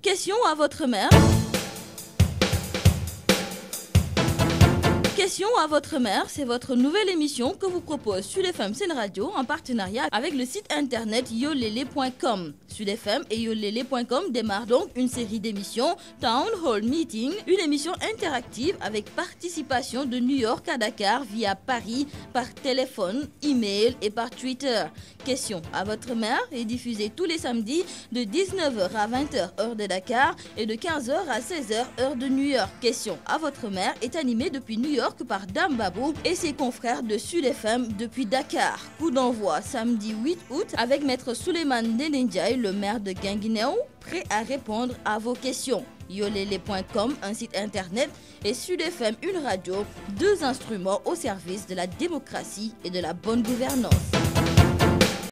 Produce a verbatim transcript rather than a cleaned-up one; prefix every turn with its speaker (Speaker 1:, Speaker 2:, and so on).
Speaker 1: Question à votre mère. Question à votre mère, c'est votre nouvelle émission que vous propose Sud F M Sen Radio en partenariat avec le site internet yolele point com. Sud F M et yolele point com démarrent donc une série d'émissions Town Hall Meeting, une émission interactive avec participation de New York à Dakar via Paris par téléphone, email et par Twitter. Question à votre mère est diffusée tous les samedis de dix-neuf heures à vingt heures heure de Dakar et de quinze heures à seize heures heure de New York. Question à votre mère est animée depuis New York par Dame Babou et ses confrères de Sud F M depuis Dakar. Coup d'envoi samedi huit août avec Maître Souleymane Ndéné-Ndiaye, le maire de Guinguinéo, prêt à répondre à vos questions. yolele point com, un site internet, et Sud F M, une radio, deux instruments au service de la démocratie et de la bonne gouvernance.